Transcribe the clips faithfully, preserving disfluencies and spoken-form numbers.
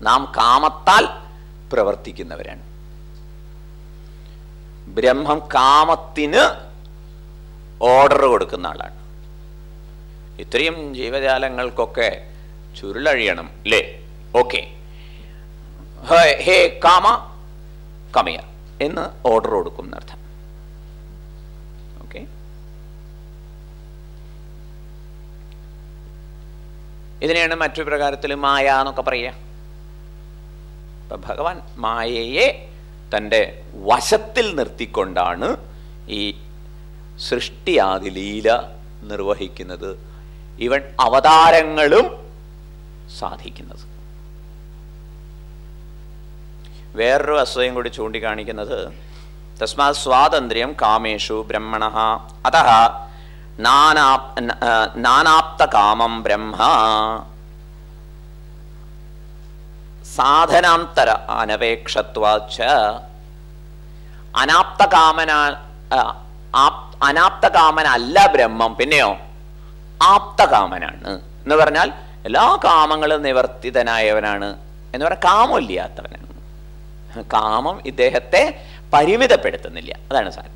നാം കാമത്താൽ പ്രവർത്തിക്കുന്നവരാണ്. ബ്രഹ്മം കാമത്തിന് ഓർഡർ കൊടുക്കുന്ന ആളാണ്. ഇത്രയും ജീവജാലങ്ങൾക്കൊക്കെ ചുരുളഴിയണം അല്ലേ? ഓക്കെ, ഹേ കാമ കമിയ എന്ന് ഓർഡർ കൊടുക്കും എന്നർത്ഥം. ഓക്കെ, ഇതിനെയാണ് മറ്റൊരു പ്രകാരത്തിൽ മായ എന്നൊക്കെ പറയുക. അപ്പൊ ഭഗവാൻ മായയെ തൻ്റെ വശത്തിൽ നിർത്തിക്കൊണ്ടാണ് ഈ സൃഷ്ടിയാദി ലീല നിർവഹിക്കുന്നത്, ഇവൻ അവതാരങ്ങളും സാധിക്കുന്നത്. വേറൊരു വസ്തുതയും കൂടി ചൂണ്ടിക്കാണിക്കുന്നത് തസ്മാത് സ്വാതന്ത്ര്യം കാമേഷു ബ്രഹ്മണഃ അതഃ നാനാ നാനാപ്ത കാമം ബ്രഹ്മ സാധനാന്തര അനപേക്ഷത്വാച്ച. അനാപ്തകാമന അനാപ്തകാമനല്ല ബ്രഹ്മം, പിന്നെയോ ആപ്തകാമനാണ് എന്ന് പറഞ്ഞാൽ എല്ലാ കാമങ്ങളും നിവർത്തിതനായവനാണ് എന്ന് പറഞ്ഞാൽ കാമമില്ലാത്തവനാണ്. കാമം ഇദ്ദേഹത്തെ പരിമിതപ്പെടുത്തുന്നില്ല, അതാണ് സാരം.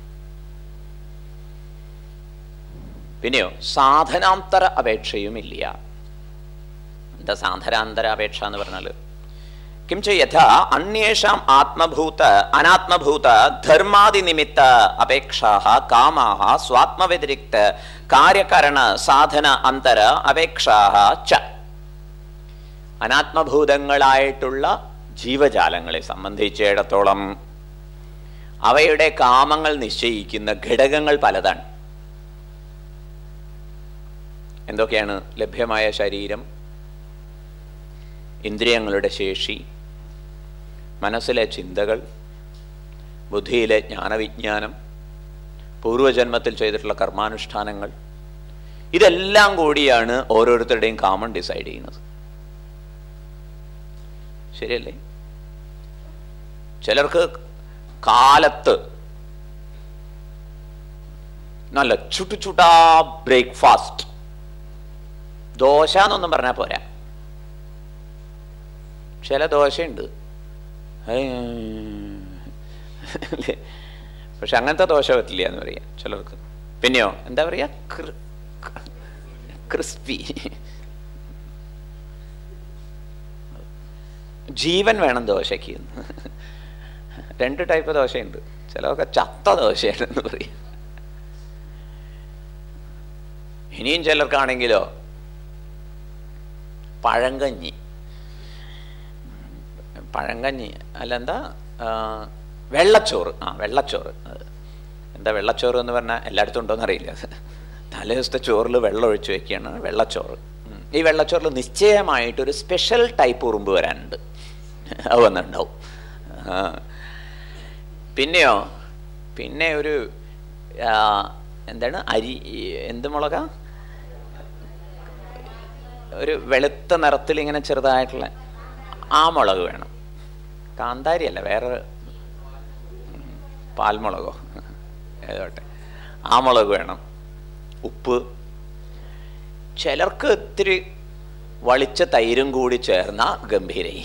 പിന്നെയോ സാധനാന്തര അപേക്ഷയും ഇല്ല. എന്താ സാധനാന്തര അപേക്ഷ എന്ന് പറഞ്ഞാൽ കിംച യഥാ അന്യേഷാം ആത്മഭൂത അനാത്മഭൂത ധർമാദി നിമിത്ത അപേക്ഷാഃ കാമാഃ സ്വാത്മവ്യതിരിക്ത കാര്യകരണ സാധന അന്തര അപേക്ഷാഃ ച. അനാത്മഭൂതങ്ങളായിട്ടുള്ള ജീവജാലങ്ങളെ സംബന്ധിച്ചിടത്തോളം അവയുടെ കാമങ്ങൾ നിശ്ചയിക്കുന്ന ഘടകങ്ങൾ പലതാണ്. എന്തൊക്കെയാണ്? ലഭ്യമായ ശരീരം, ഇന്ദ്രിയങ്ങളുടെ ശേഷി, മനസ്സിലെ ചിന്തകൾ, ബുദ്ധിയിലെ ജ്ഞാനവിജ്ഞാനം, പൂർവജന്മത്തിൽ ചെയ്തിട്ടുള്ള കർമാനുഷ്ഠാനങ്ങൾ, ഇതെല്ലാം കൂടിയാണ് ഓരോരുത്തരുടെയും കാമം ഡിസൈഡ് ചെയ്യുന്നത്. ശരിയല്ലേ? ചിലർക്ക് കാലത്ത് നല്ല ചുട്ടു ചുട്ടാ ബ്രേക്ക്ഫാസ്റ്റ്, ദോശ എന്നൊന്നും പറഞ്ഞാൽ പോരാ. ചില ദോശയുണ്ട്, പക്ഷെ അങ്ങനത്തെ ദോശ പറ്റില്ല എന്ന് പറയാം ചിലർക്ക്. പിന്നെയോ എന്താ പറയാ, ക്രിസ്പി. ജീവൻ വേണം ദോശയ്ക്ക്. രണ്ട് ടൈപ്പ് ദോശയുണ്ട്, ചിലതൊക്കെ ചത്ത ദോശയാണെന്ന് പറയാം. ഇനിയും ചിലർക്കാണെങ്കിലോ പഴങ്കഞ്ഞി. പഴങ്കഞ്ഞി അല്ല, എന്താ വെള്ളച്ചോറ്. ആ വെള്ളച്ചോറ്. എന്താ വെള്ളച്ചോറ് എന്ന് പറഞ്ഞാൽ എല്ലായിടത്തും ഉണ്ടോയെന്ന് അറിയില്ല. തലേ ദിവസത്തെ ചോറിൽ വെള്ളം ഒഴിച്ച് വെക്കുകയാണ് വെള്ളച്ചോറ്. ഈ വെള്ളച്ചോറിൽ നിശ്ചയമായിട്ടൊരു സ്പെഷ്യൽ ടൈപ്പ് ഉറുമ്പ് വരാനുണ്ട്, അത് വന്നിട്ടുണ്ടാവും. പിന്നെയോ പിന്നെ ഒരു എന്താണ് അരി, എന്ത് മുളക, ഒരു വെളുത്ത നിറത്തിൽ ഇങ്ങനെ ചെറുതായിട്ടുള്ള ആ മുളക് വേണം. കാന്താരി അല്ല, വേറെ പാൽമുളകോ ഏതോട്ടെ, ആ മുളക് വേണം. ഉപ്പ്, ചിലർക്ക് ഇത്തിരി വളിച്ച തൈരും കൂടി ചേർന്ന ഗംഭീരയി.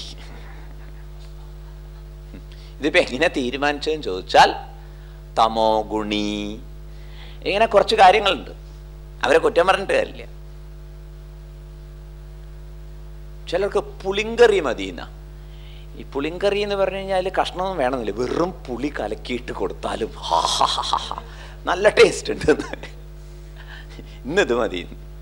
ഇതിപ്പോ എങ്ങനെ തീരുമാനിച്ചതെന്ന് ചോദിച്ചാൽ തമോ ഗുണി, ഇങ്ങനെ കുറച്ച് കാര്യങ്ങളുണ്ട്. അവരെ കുറ്റം പറഞ്ഞിട്ട് കാര്യമില്ല. ചിലർക്ക് പുളിങ്കറി മതിയെന്ന. ഈ പുളിങ്കറി എന്ന് പറഞ്ഞു കഴിഞ്ഞാൽ കഷ്ണമൊന്നും വേണമെന്നില്ല, വെറും പുളി കലക്കിയിട്ട് കൊടുത്താലും നല്ല ടേസ്റ്റ് ഉണ്ട്, ഇന്നത് മതി.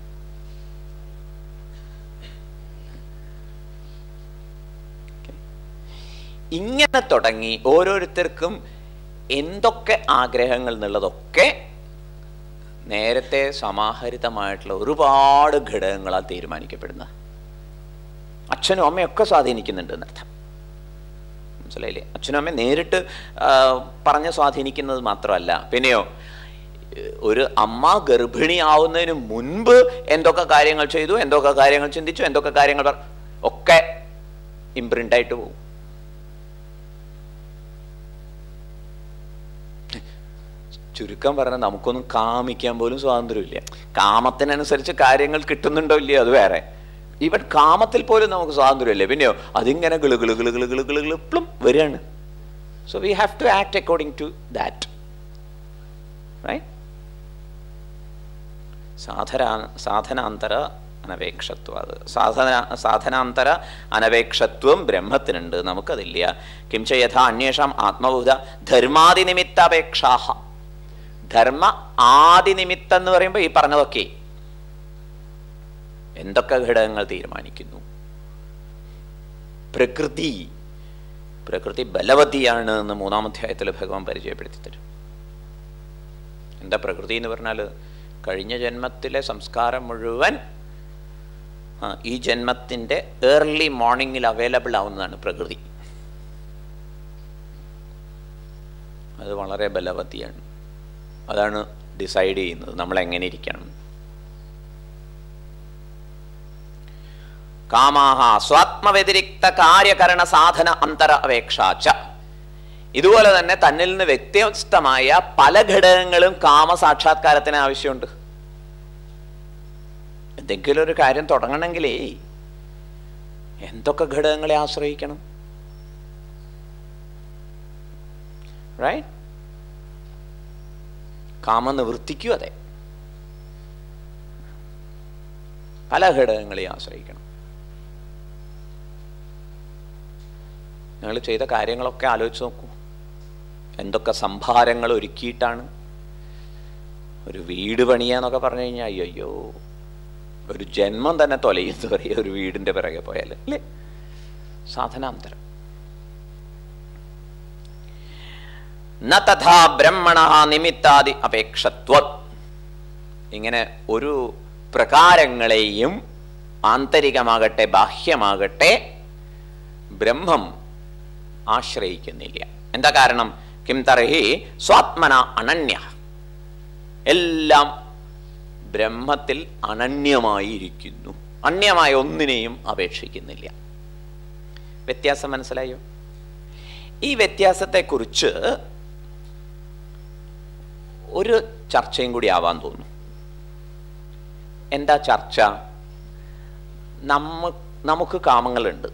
ഇങ്ങനെ തുടങ്ങി ഓരോരുത്തർക്കും എന്തൊക്കെ ആഗ്രഹങ്ങൾ എന്നുള്ളതൊക്കെ നേരത്തെ സമാഹരിതമായിട്ടുള്ള ഒരുപാട് ഘടകങ്ങളാൽ തീരുമാനിക്കപ്പെടുന്ന. അച്ഛനും അമ്മയൊക്കെ സ്വാധീനിക്കുന്നുണ്ട് എന്നർത്ഥം, മനസ്സിലായില്ലേ? അച്ഛനും അമ്മ നേരിട്ട് പറഞ്ഞ് സ്വാധീനിക്കുന്നത് മാത്രമല്ല, പിന്നെയോ ഒരു അമ്മ ഗർഭിണിയാവുന്നതിന് മുൻപ് എന്തൊക്കെ കാര്യങ്ങൾ ചെയ്തു, എന്തൊക്കെ കാര്യങ്ങൾ ചിന്തിച്ചു, എന്തൊക്കെ കാര്യങ്ങൾ ഒക്കെ ഇംപ്രിൻ്റായിട്ട് പോകും. ചുരുക്കം പറഞ്ഞാൽ നമുക്കൊന്നും കാമിക്കാൻ പോലും സ്വാതന്ത്ര്യമില്ല. കാമത്തിനനുസരിച്ച് കാര്യങ്ങൾ കിട്ടുന്നുണ്ടോ ഇല്ലയോ അത് വേറെ. ഈവൻ കാമത്തിൽ പോലും നമുക്ക് സ്വാതന്ത്ര്യമല്ലേ, പിന്നെയോ അതിങ്ങനെ ഗിളു ഗിളു ഗിളു ഗിളു ഗിളു ഗിളു ഗിളുപ്ലും വരികയാണ്. So we have to act according to that. Right? സാധന സാധനാന്തര അനപേക്ഷത്വം, അത് സാധന സാധനാന്തര അനപേക്ഷത്വം ബ്രഹ്മത്തിനുണ്ട്, നമുക്കതില്ല. കിംച യഥാ അന്വേഷാം ആത്മബോധ ധർമാദിനിമിത്തപേക്ഷാഹ. ധർമ്മ ആദിനിമിത്തം എന്ന് പറയുമ്പോൾ ഈ പറഞ്ഞതൊക്കെ എന്തൊക്കെ ഘടകങ്ങൾ തീരുമാനിക്കുന്നു? പ്രകൃതി പ്രകൃതി ബലവതിയാണ് എന്ന് മൂന്നാം അധ്യായത്തിൽ ഭഗവാൻ പരിചയപ്പെടുത്തി തരും. എന്താ പ്രകൃതി എന്ന് പറഞ്ഞാൽ? കഴിഞ്ഞ ജന്മത്തിലെ സംസ്കാരം മുഴുവൻ ഈ ജന്മത്തിൻ്റെ ഏർലി മോർണിംഗിൽ അവൈലബിൾ ആവുന്നതാണ് പ്രകൃതി. അത് വളരെ ബലവതിയാണ്. അതാണ് ഡിസൈഡ് ചെയ്യുന്നത് നമ്മൾ എങ്ങനെ ഇരിക്കണം. കാമാഹ സ്വാത്മവ്യതിരിക്ത കാര്യകരണ സാധന അന്തര അപേക്ഷാച്ച. ഇതുപോലെ തന്നെ തന്നിൽ നിന്ന് വ്യത്യസ്തമായ പല ഘടകങ്ങളും കാമസാക്ഷാത്കാരത്തിന് ആവശ്യമുണ്ട്. എന്തെങ്കിലും ഒരു കാര്യം തുടങ്ങണമെങ്കിലേ എന്തൊക്കെ ഘടകങ്ങളെ ആശ്രയിക്കണം? റൈറ്റ്? കാമനിവൃത്തിക്കും അതെ, പല ഘടകങ്ങളെ ആശ്രയിക്കണം. നിങ്ങൾ ചെയ്ത കാര്യങ്ങളൊക്കെ ആലോചിച്ച് നോക്കൂ. എന്തൊക്കെ സംഭാരങ്ങൾ ഒരുക്കിയിട്ടാണ് ഒരു വീട് പണിയാന്നൊക്കെ പറഞ്ഞു കഴിഞ്ഞാൽ അയ്യോ ഒരു ജന്മം തന്നെ തൊലയെന്ന് പറയുക ഒരു വീടിന്റെ പിറകെ പോയാൽ അല്ലേ? സാധനാന്തരം. ന തഥാ ബ്രഹ്മണ നിമിത്താദി അപേക്ഷത്വം. ഇങ്ങനെ ഒരു പ്രകാരങ്ങളെയും ആന്തരികമാകട്ടെ ബാഹ്യമാകട്ടെ ബ്രഹ്മം ആശ്രയിക്കുന്നില്ല. എന്താ കാരണം? കിം തർഹി സ്വാത്മന അനന്യ. എല്ലാം ബ്രഹ്മത്തിൽ അനന്യമായി ഇരിക്കുന്നു, അന്യമായ ഒന്നിനെയും അപേക്ഷിക്കുന്നില്ല. വ്യത്യാസം മനസ്സിലായോ? ഈ വ്യത്യാസത്തെക്കുറിച്ച് ഒരു ചർച്ചയും കൂടി ആവാൻ തോന്നുന്നു. എന്താ ചർച്ച? നമ്മ നമുക്ക് കാമങ്ങളുണ്ട്.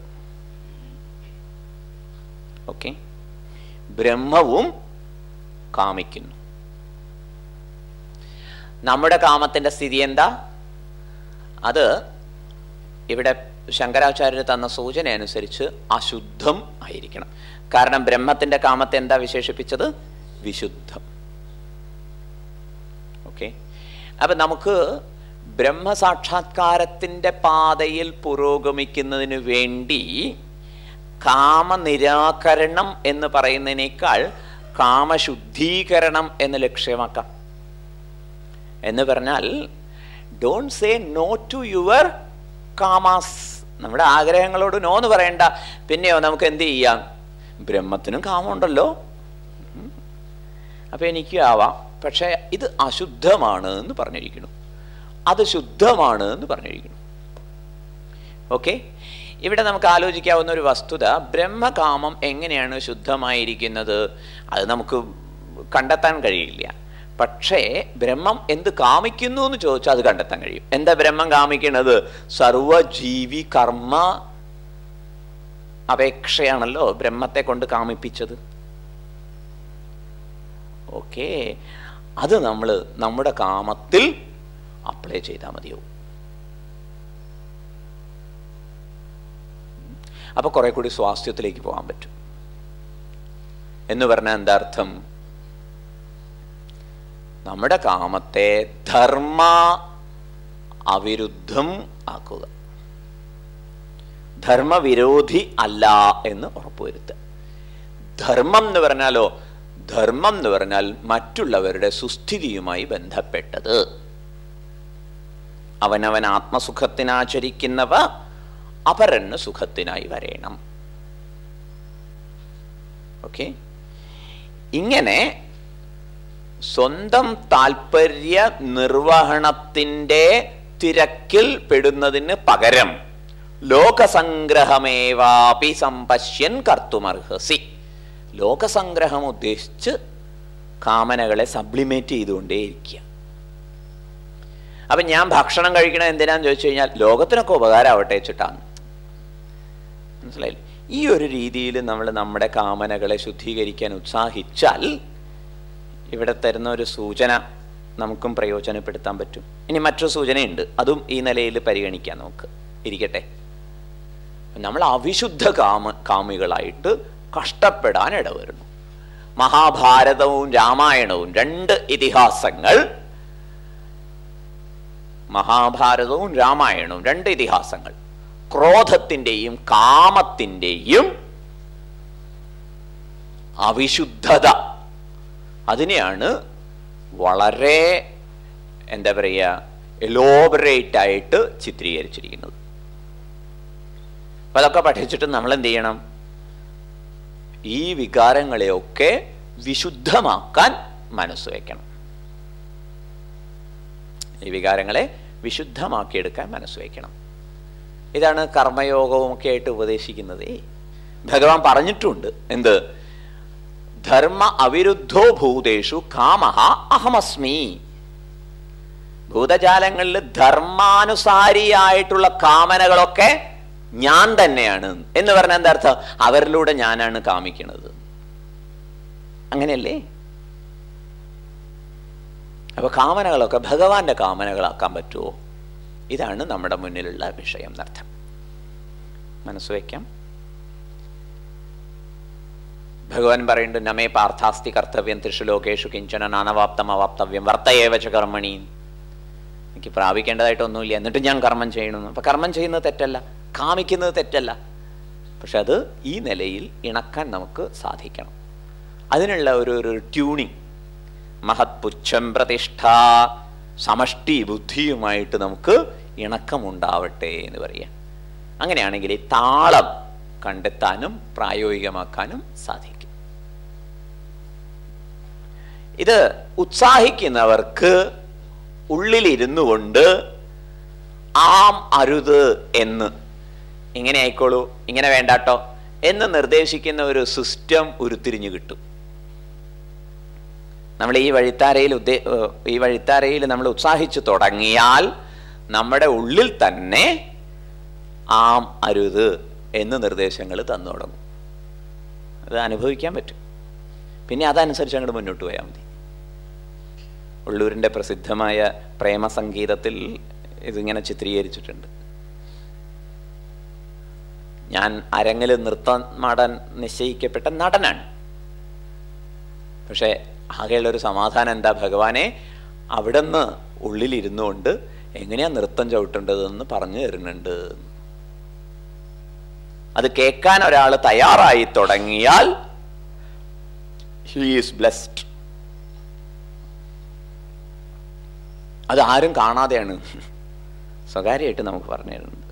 ഓക്കെ, ബ്രഹ്മവും കാമിക്കുന്നു. നമ്മുടെ കാമത്തിന്റെ സ്ഥിതി എന്താ? അത് ഇവിടെ ശങ്കരാചാര്യർ തന്ന സൂചന അനുസരിച്ച് അശുദ്ധം ആയിരിക്കണം. കാരണം ബ്രഹ്മത്തിന്റെ കാമത്തെ എന്താ വിശേഷിപ്പിച്ചത്? വിശുദ്ധം. ഓക്കെ, അപ്പൊ നമുക്ക് ബ്രഹ്മസാക്ഷാത്കാരത്തിന്റെ പാതയിൽ പുരോഗമിക്കുന്നതിന് വേണ്ടി കാമനിരാകരണം എന്ന് പറയുന്നതിനേക്കാൾ കാമശുദ്ധീകരണം എന്ന് ലക്ഷ്യമാക്കാം. എന്ന് പറഞ്ഞാൽ don't say no to your kamas. നമ്മുടെ ആഗ്രഹങ്ങളോട് നോ എന്ന് പറയണ്ട. പിന്നെയോ നമുക്ക് എന്ത് ചെയ്യാം? ബ്രഹ്മത്തിനും കാമുണ്ടല്ലോ, അപ്പൊ എനിക്ക് ആവാം. പക്ഷെ ഇത് അശുദ്ധമാണ് എന്ന് പറഞ്ഞിരിക്കുന്നു, അത് ശുദ്ധമാണ് എന്ന് പറഞ്ഞിരിക്കുന്നു. ഓക്കെ, ഇവിടെ നമുക്ക് ആലോചിക്കാവുന്ന ഒരു വസ്തുത, ബ്രഹ്മകാമം എങ്ങനെയാണ് ശുദ്ധമായിരിക്കുന്നത്? അത് നമുക്ക് കണ്ടെത്താൻ കഴിയില്ല. പക്ഷേ ബ്രഹ്മം എന്ത് കാമിക്കുന്നു എന്ന് ചോദിച്ചാൽ അത് കണ്ടെത്താൻ കഴിയും. എന്താ ബ്രഹ്മം കാമിക്കുന്നത്? സർവജീവി കർമ്മ അപേക്ഷയാണല്ലോ ബ്രഹ്മത്തെ കൊണ്ട് കാമിപ്പിച്ചത്. ഓക്കെ, അത് നമ്മൾ നമ്മുടെ കാമത്തിൽ അപ്ലൈ ചെയ്താൽ മതിയാവും. അപ്പൊ കുറെ കൂടി സ്വാസ്ഥ്യത്തിലേക്ക് പോകാൻ പറ്റും. എന്ന് പറഞ്ഞാൽ എന്താ അർത്ഥം? നമ്മുടെ കാമത്തെ ധർമ്മ അവിരുദ്ധം ആക്കുക, ധർമ്മവിരോധി അല്ല എന്ന് ഉറപ്പുവരുത്തുക. ധർമ്മം എന്ന് പറഞ്ഞാലോ, ധർമ്മം എന്ന് പറഞ്ഞാൽ മറ്റുള്ളവരുടെ സുസ്ഥിതിയുമായി ബന്ധപ്പെട്ടത്. അവനവൻ ആത്മസുഖത്തിനാചരിക്കുന്നവ അപരന് സുഖത്തിനായി വരേണം. ഓക്കെ, ഇങ്ങനെ സ്വന്തം താല്പര്യ നിർവഹണത്തിൻ്റെ തിരക്കിൽ പെടുന്നതിന് പകരം ലോകസംഗ്രഹമേവാപി സമ്പശ്യൻ കർത്തുമർഹസി, ലോകസംഗ്രഹം ഉദ്ദേശിച്ച് കാമനകളെ സബ്ലിമേറ്റ് ചെയ്തുകൊണ്ടേയിരിക്കുക. അപ്പം ഞാൻ ഭക്ഷണം കഴിക്കണത് എന്തിനാന്ന് ചോദിച്ചു കഴിഞ്ഞാൽ ലോകത്തിനൊക്കെ ഉപകാരമാവട്ടെ വെച്ചിട്ടാണ്. മനസ്സിലായില്ലേ? ഈ ഒരു രീതിയിൽ നമ്മൾ നമ്മുടെ കാമനകളെ ശുദ്ധീകരിക്കാൻ ഉത്സാഹിച്ചാൽ ഇവിടെ തരുന്ന ഒരു സൂചന നമുക്കും പ്രയോജനപ്പെടുത്താൻ പറ്റും. ഇനി മറ്റൊരു സൂചനയുണ്ട്, അതും ഈ നിലയിൽ പരിഗണിക്കാം. നമുക്ക് ഇരിക്കട്ടെ. നമ്മൾ അവിശുദ്ധ കാമ കാമികളായിട്ട് കഷ്ടപ്പെടാൻ ഇടവരുന്നു. മഹാഭാരതവും രാമായണവും രണ്ട് ഇതിഹാസങ്ങൾ, മഹാഭാരതവും രാമായണവും രണ്ട് ഇതിഹാസങ്ങൾ ക്രോധത്തിൻ്റെയും കാമത്തിൻ്റെയും അവിശുദ്ധത, അതിനെയാണ് വളരെ എന്താ പറയുക എലോബറേറ്റ് ആയിട്ട് ചിത്രീകരിച്ചിരിക്കുന്നത്. അപ്പം അതൊക്കെ പഠിച്ചിട്ട് നമ്മൾ എന്ത് ചെയ്യണം? ഈ വികാരങ്ങളെയൊക്കെ വിശുദ്ധമാക്കാൻ മനസ്സ് വയ്ക്കണം. ഈ വികാരങ്ങളെ വിശുദ്ധമാക്കിയെടുക്കാൻ മനസ്സ് വയ്ക്കണം. ഇതാണ് കർമ്മയോഗവും ഒക്കെ ആയിട്ട് ഉപദേശിക്കുന്നത്. ഭഗവാൻ പറഞ്ഞിട്ടുണ്ട് എന്ത്? ധർമ്മ അവിരുദ്ധോ ഭൂതേഷു കാമഹ അഹമസ്മി. ഭൂതജാലങ്ങളിൽ ധർമാനുസാരിയായിട്ടുള്ള കാമനകളൊക്കെ ഞാൻ തന്നെയാണ് എന്ന് പറഞ്ഞാൽ എന്താ അർത്ഥം? അവരിലൂടെ ഞാനാണ് കാമിക്കുന്നത്. അങ്ങനെയല്ലേ? അപ്പൊ കാമനകളൊക്കെ ഭഗവാന്റെ കാമനകളാക്കാൻ പറ്റുമോ? ഇതാണ് നമ്മുടെ മുന്നിലുള്ള വിഷയം എന്നർത്ഥം. മനസ്സ് വയ്ക്കാം. ഭഗവാൻ പറയുന്നുണ്ട്, നമേ പാർത്ഥാസ്തി കർത്തവ്യം ത്രിഷു ലോകേഷു കിഞ്ചന നാനവാപ്തം അവാപ്തവ്യം വർത്തയേവച കർമ്മണി. എനിക്ക് പ്രാപിക്കേണ്ടതായിട്ടൊന്നുമില്ല, എന്നിട്ട് ഞാൻ കർമ്മം ചെയ്യണമെന്ന്. അപ്പൊ കർമ്മം ചെയ്യുന്നത് തെറ്റല്ല, കാമിക്കുന്നത് തെറ്റല്ല. പക്ഷെ അത് ഈ നിലയിൽ ഇണക്കാൻ നമുക്ക് സാധിക്കണം. അതിനുള്ള ഒരു ഒരു ട്യൂണിങ്, മഹത് പുച്ഛം പ്രതിഷ്ഠ, സമഷ്ടി ബുദ്ധിയുമായിട്ട് നമുക്ക് ഇണക്കമുണ്ടാവട്ടെ എന്ന് പറയാം. അങ്ങനെയാണെങ്കിൽ ഈ താളം കണ്ടെത്താനും പ്രായോഗികമാക്കാനും സാധിക്കും. ഇത് ഉത്സാഹിക്കുന്നവർക്ക് ഉള്ളിലിരുന്നു കൊണ്ട് ആം അരുത് എന്ന്, ഇങ്ങനെ ആയിക്കോളൂ, ഇങ്ങനെ വേണ്ടാട്ടോ എന്ന് നിർദ്ദേശിക്കുന്ന ഒരു സിസ്റ്റം ഉരുത്തിരിഞ്ഞു കിട്ടും. നമ്മൾ ഈ വഴിത്താരയിൽ ഉദ്ദേ ഈ വഴിത്താരയിൽ നമ്മൾ ഉത്സാഹിച്ചു തുടങ്ങിയാൽ നമ്മുടെ ഉള്ളിൽ തന്നെ ആം അരുത് എന്ന് നിർദ്ദേശങ്ങൾ തന്നു തുടങ്ങും. അത് അനുഭവിക്കാൻ പറ്റും. പിന്നെ അതനുസരിച്ച് അങ്ങോട്ട് മുന്നോട്ട് പോയാൽ മതി. ഉള്ളൂരിൻ്റെ പ്രസിദ്ധമായ പ്രേമസംഗീതത്തിൽ ഇതിങ്ങനെ ചിത്രീകരിച്ചിട്ടുണ്ട്. ഞാൻ അരങ്ങിൽ നൃത്തമാടാൻ നിശ്ചയിക്കപ്പെട്ട നടനാണ്. പക്ഷെ ആകെയുള്ളൊരു സമാധാനം എന്താ? ഭഗവാനെ അവിടുന്ന് ഉള്ളിലിരുന്നു കൊണ്ട് എങ്ങനെയാ നൃത്തം ചവിട്ടേണ്ടതെന്ന് പറഞ്ഞു തരുന്നുണ്ട്. അത് കേൾക്കാൻ ഒരാൾ തയ്യാറായി തുടങ്ങിയാൽ ഹി ഈസ് ബ്ലെസ്ഡ്. അത് ആരും കാണാതെയാണ് സ്വകാര്യമായിട്ട് നമുക്ക് പറഞ്ഞു തരുന്നത്.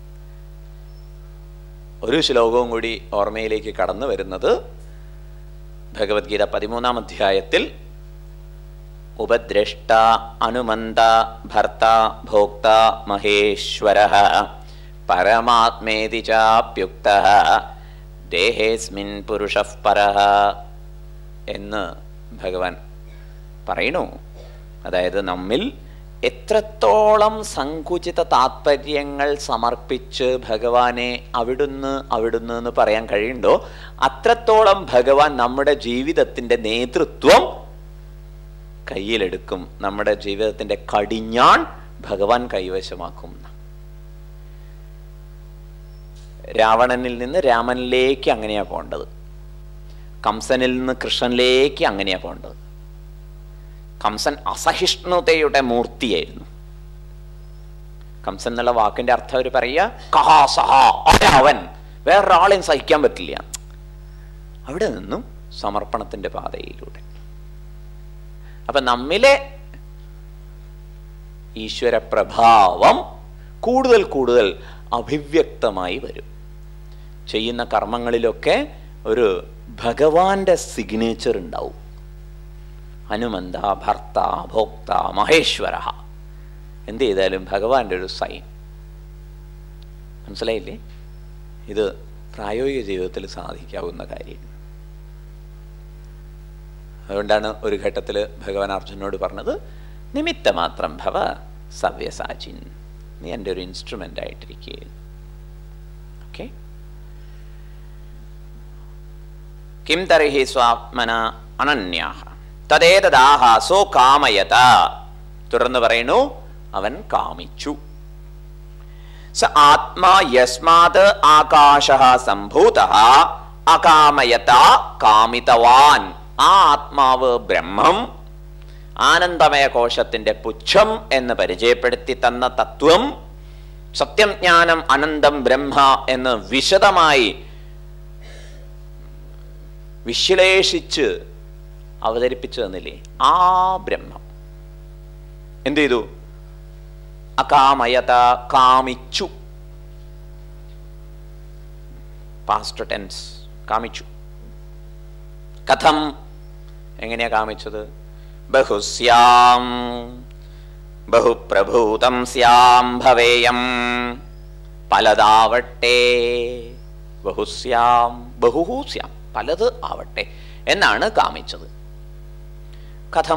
ഒരു ശ്ലോകവും കൂടി ഓർമ്മയിലേക്ക് കടന്നു വരുന്നത് ഭഗവത്ഗീത പതിമൂന്നാം അധ്യായത്തിൽ ഉപദ്രഷ്ട അനുമന്ത ഭർത്ത ഭോക്ത മഹേശ്വരഃ പരമാത്മേതി ചാപ്യുക്തഃ ദേഹേസ്മിൻ പുരുഷഃ പരഃ എന്ന് ഭഗവാൻ പറയണു. അതായത് നമ്മിൽ എത്രത്തോളം സങ്കുചിത താത്പര്യങ്ങൾ സമർപ്പിച്ച് ഭഗവാനെ അവിടുന്ന് അവിടുന്ന് എന്ന് പറയാൻ കഴിയുണ്ടോ അത്രത്തോളം ഭഗവാൻ നമ്മുടെ ജീവിതത്തിൻ്റെ നേതൃത്വം കയ്യിലെടുക്കും. നമ്മുടെ ജീവിതത്തിൻ്റെ കടിഞ്ഞാൺ ഭഗവാൻ കൈവശമാക്കും. രാവണനിൽ നിന്ന് രാമനിലേക്ക് അങ്ങനെയാ പോകേണ്ടത്. കംസനിൽ നിന്ന് കൃഷ്ണനിലേക്ക് അങ്ങനെയാ പോകേണ്ടത്. കംസൻ അസഹിഷ്ണുതയുടെ മൂർത്തിയായിരുന്നു. കംസൻ എന്നുള്ള വാക്കിന്റെ അർത്ഥം അവർ പറയുക കഹാ സഹാ അവൻ, വേറൊരാളെയും സഹിക്കാൻ പറ്റില്ല. അവിടെ നിന്നും സമർപ്പണത്തിന്റെ പാതയിലൂടെ. അപ്പൊ നമ്മിലെ ഈശ്വര പ്രഭാവം കൂടുതൽ കൂടുതൽ അഭിവ്യക്തമായി വരും. ചെയ്യുന്ന കർമ്മങ്ങളിലൊക്കെ ഒരു ഭഗവാന്റെ സിഗ്നേച്ചർ ഉണ്ടാവും. ഹനുമന്ത ഭർത്ത ഭോക്ത മഹേശ്വര, എന്ത് ചെയ്താലും ഭഗവാന്റെ ഒരു സൈൻ. മനസ്സിലായില്ലേ? ഇത് പ്രായോഗിക ജീവിതത്തിൽ സാധിക്കാവുന്ന കാര്യം. അതുകൊണ്ടാണ് ഒരു ഘട്ടത്തിൽ ഭഗവാൻ അർജുനോട് പറഞ്ഞത് നിമിത്തമാത്രം ഭവ സവ്യസാചിൻ, നീ എൻ്റെ ഒരു ഇൻസ്ട്രുമെൻ്റ് ആയിട്ടിരിക്കുക. ഓക്കെ. കിം തർഹി സ്വാത്മന അനന്യാഹ തദേതദാഹ സോ കാമയത. തുടർന്ന് പറയുന്നു, അവൻ കാമിച്ചു. സ ആത്മാ യസ്മാത് ആകാശഃ സംഭൂതഃ അകാമയത കാമിതവാൻ. ആ ആത്മാവ് ബ്രഹ്മം, ആനന്ദമയ കോശത്തിന്റെ പുച്ഛം എന്ന് പരിചയപ്പെടുത്തി തന്ന തത്വം, സത്യം ജ്ഞാനം അനന്തം ബ്രഹ്മ എന്ന് വിശദമായി വിശ്ലേഷിച്ച് അവതരിപ്പിച്ചു തന്നില്ലേ, ആ ബ്രഹ്മം എന്ത് ചെയ്തു? അകാമയത, കാമിച്ചു. പാസ്റ്റ് ടെൻസ്, കാമിച്ചു. കഥം, എങ്ങനെയാ കാമിച്ചത്? ബഹുസ്യാം ബഹുപ്രഭൂതം സ്യാം ഭവേയം, പലതാവട്ടെ. ബഹുസ്യാം ബഹുഹു സ്യാം, പലത് ആവട്ടെ എന്നാണ് കാമിച്ചത്. കഥം?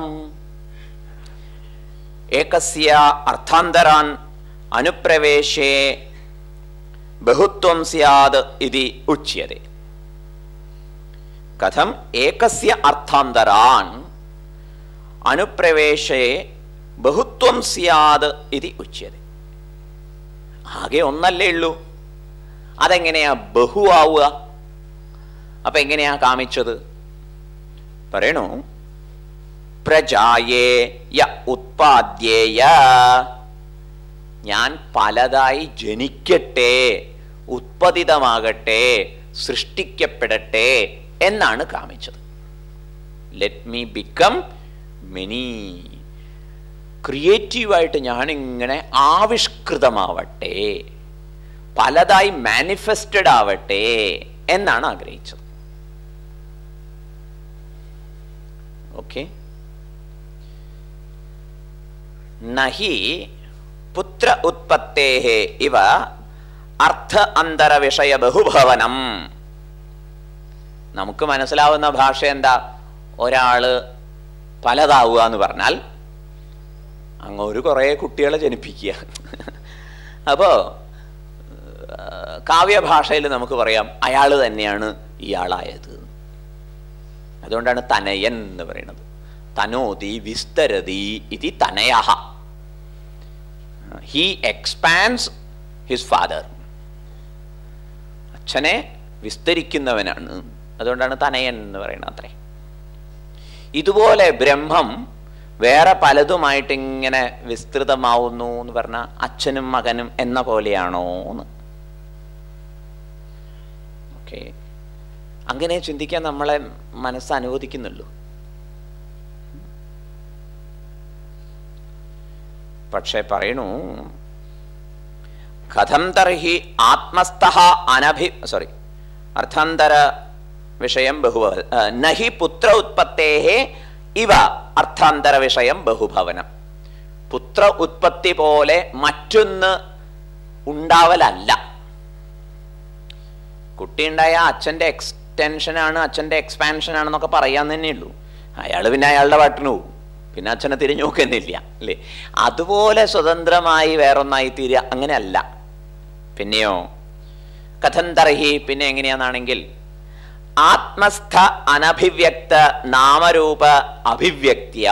ഏകസ്യ അർത്ഥാന്തരാൻ അനുപ്രവേശേ ബഹുത്വം സ്യാത് ഇതി ഉച്യതേ. കഥം ഏകസ്യ അർത്ഥാന്തരാൻ അനുപ്രവേശേ ബഹുത്വം സ്യാത് ഇതി ഉച്യതേ. ആകെ ഒന്നല്ലേ ഉള്ളൂ, അതെങ്ങനെയാ ബഹു ആവുക? അപ്പൊ എങ്ങനെയാ കാമിച്ചത്? പറയണു, പ്രജായേ യ ഉത്പാദ്യേയ, ഞാൻ പലതായി ജനിക്കട്ടെ, ഉത്പതിതമാകട്ടെ, സൃഷ്ടിക്കപ്പെടട്ടെ എന്നാണ് കാമിച്ചത്. Let me become many. ക്രിയേറ്റീവായിട്ട് ഞാനിങ്ങനെ ആവിഷ്കൃതമാവട്ടെ, പലതായി മാനിഫെസ്റ്റഡ് ആവട്ടെ എന്നാണ് ആഗ്രഹിച്ചത്. ഓക്കെ. നഹി പുത്ര ഉത്പത്തേഹ ഇവ അർത്ഥ അന്തര വിഷയ ബഹുഭവനം. നമുക്ക് മനസ്സിലാവുന്ന ഭാഷ എന്താ? ഒരാള് പലതാവുക എന്ന് പറഞ്ഞാൽ അങ്ങൊരു കുറേ കുട്ടികളെ ജനിപ്പിക്കുക. അപ്പോ കാവ്യഭാഷയിൽ നമുക്ക് പറയാം അയാൾ തന്നെയാണ് ഇയാളായത്. അതുകൊണ്ടാണ് തനയൻ എന്ന് പറയുന്നത്. തനോതി വിസ്തരതി ഇതി തനയഃ. He expands his father. അച്ഛനെ വിസ്തരിക്കുന്നവനാണ്, അതുകൊണ്ടാണ് തനയൻ എന്ന് പറയുന്നത്. അത്രേ. ഇതുപോലെ ബ്രഹ്മം വേറെ പലതുമായിട്ട് ഇങ്ങനെ വിസ്തൃതമാവുന്നു എന്ന് പറഞ്ഞാൽ അച്ഛനും മകനും എന്ന പോലെയാണോ എന്ന്. ഓക്കെ. അങ്ങനെ ചിന്തിക്കാൻ നമ്മളെ മനസ്സ് അനുവദിക്കുന്നുള്ളൂ. പക്ഷെ പറയണു, കഥം തർഹി ആത്മസ്ഥഃ അനഭി സോറി അർത്ഥാന്തര വിഷയം ബഹുഭവ നഹി പുത്ര ഉത്പത്തേഹ ഇവ അർത്ഥാന്തര വിഷയം ബഹുഭവനം. പുത്ര ഉത്പത്തി പോലെ മറ്റൊന്ന് ഉണ്ടാവലല്ല. കുട്ടി ഉണ്ടായ അച്ഛൻ്റെ എക്സ്റ്റൻഷനാണ്, അച്ഛൻ്റെ എക്സ്പാൻഷൻ ആണെന്നൊക്കെ പറയാൻ തന്നെ ഉള്ളൂ. അയാൾ പിന്നെ അയാളുടെ പാട്ടിന് പോകും, പിന്നെ അച്ഛനെ തിരിഞ്ഞു നോക്കുന്നില്ല അല്ലേ. അതുപോലെ സ്വതന്ത്രമായി വേറൊന്നായി തീരുക അങ്ങനെയല്ല. പിന്നെയോ കഥം തർഹി, പിന്നെ എങ്ങനെയാണെന്നാണെങ്കിൽ ആത്മസ്ഥ അനഭിവ്യക്ത നാമരൂപ അഭിവ്യക്തിയ.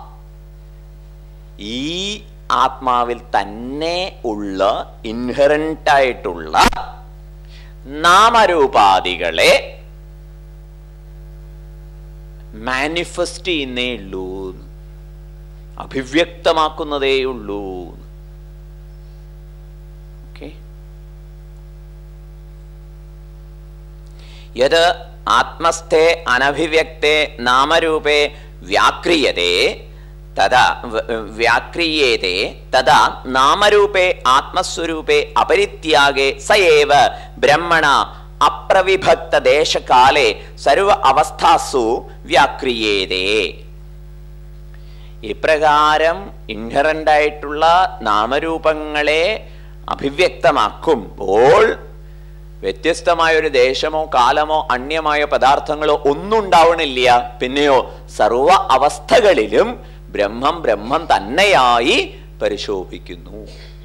ഈ ആത്മാവിൽ തന്നെ ഉള്ള ഇൻഹറന്റ് ആയിട്ടുള്ള നാമരൂപാദികളെ മാനിഫെസ്റ്റ് ചെയ്യുന്നേ ഉള്ളൂ, അഭിവ്യക്തമാക്കുന്നതേ ഉള്ളൂ. ഓക്കെ. യത് ആത്മസ്ഥേ അനഭിവ്യക്തേ നാമരൂപേ വ്യാക്രിയതേ തഥാ വ്യാക്രിയേതേ തഥാ നാമരൂപേ ആത്മസ്വരൂപേ അപരിത്യാഗേ സയേവ ബ്രഹ്മണ അപ്രവിഭക്ത ദേശകാലേ സർവ അവസ്ഥാസു വ്യാക്രിയേതേ. ഇപ്രകാരം ഇൻഹറന്റ് ആയിട്ടുള്ള നാമരൂപങ്ങളെ അഭിവ്യക്തമാക്കുമ്പോൾ വ്യത്യസ്തമായൊരു ദേശമോ കാലമോ അന്യമായ പദാർത്ഥങ്ങളോ ഒന്നും ഉണ്ടാവണില്ല. പിന്നെയോ സർവ അവസ്ഥകളിലും ബ്രഹ്മം ബ്രഹ്മം തന്നെയായി പരിശോഭിക്കുന്നു.